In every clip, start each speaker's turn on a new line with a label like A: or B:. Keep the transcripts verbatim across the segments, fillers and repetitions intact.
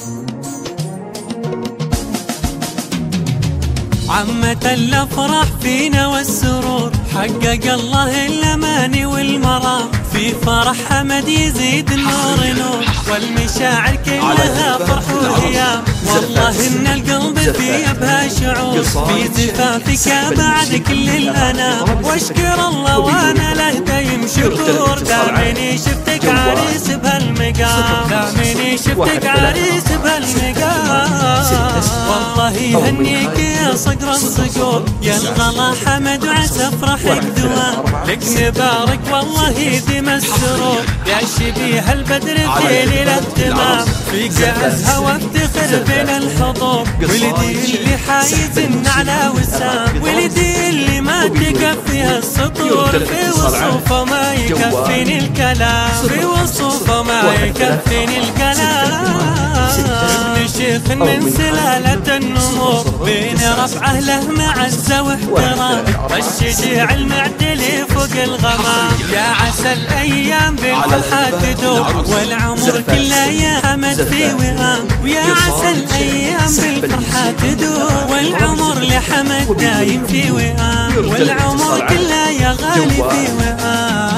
A: عمة الافراح فينا والسرور، حقق الله الاماني والمرام، في فرح حمد يزيد النور نور، والمشاعر كلها فرح وهيام، والله ان القلب في بها شعور، في زفافك بعد كل الانام، واشكر الله وانا له دايم شكور، دامني شفتك عريس بهالمقام، دامني شفتك عريس بهالمقام، والله يهنيك يا صقر الصقور، يا الغلا حمد وعسى افرحك دوام، لك نبارك والله يديم السرور، يا شبيه البدر في ليلة التمام، فيك ازهى وافتخر بين الحضور، ولدي اللي حايز على وسام، ولدي اللي ما تكفيها السطور، في وصوفه ما يكفيني الكلام، في وصوفه ما يكفيني الكلام، ابن شيخ من سلالة النمور، بين رفعه له معزة واحترام، الشجيع المعتلي فوق الغمام، يا عسى الايام بالفرحة تدور، والعمر كله يا حمد في وئام، ويا عسى الايام بالفرحة تدور، والعمر لحمد دايم في وئام، والعمر كله يا غالي في وئام،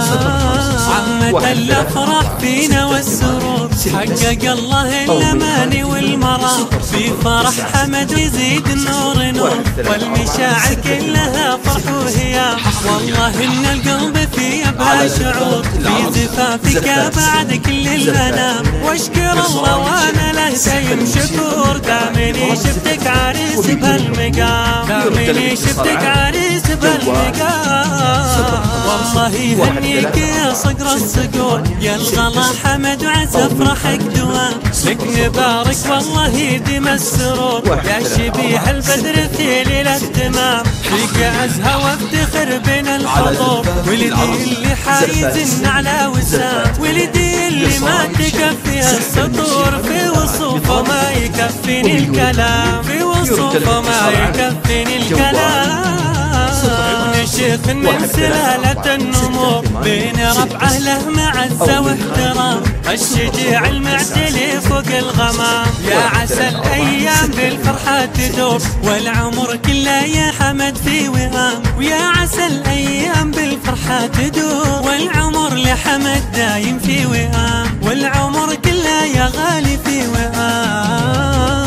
A: عمة الافراح فينا والسرور، حقق الله الاماني والمرام، في فرح حمد يزيد النور نور، والمشاعر كلها فرح وهيام، والله ان القلب في بها شعور، في زفافك بعد كل الانام، واشكر الله وانا له دايم شكور، دامني شفتك عريس بهالمقام، دامني شفتك عريس بهالمقام، والله يهنيك يا صقر الصقور، يا الغلا حمد وعسى افرحك دوام، لك نبارك والله يديم السرور، يا شبيه البدر في ليلة التمام، فيك ازهى وافتخر بين الحضور، ولدي اللي حايز على وسام، ولدي اللي ما تكفيها السطور، في وصوفه ما يكفيني الكلام، في وصوفه ما يكفيني الكلام، ابن شيخ من سلالة النمور، بين رفعه له معزة واحترام، الشجيع المعتلي فوق الغمام، يا عسى الايام بالفرحة تدور، والعمر كله يا حمد في وئام، ويا عسى الايام بالفرحة تدور، والعمر لحمد دايم في وئام، والعمر كله يا غالي في وئام.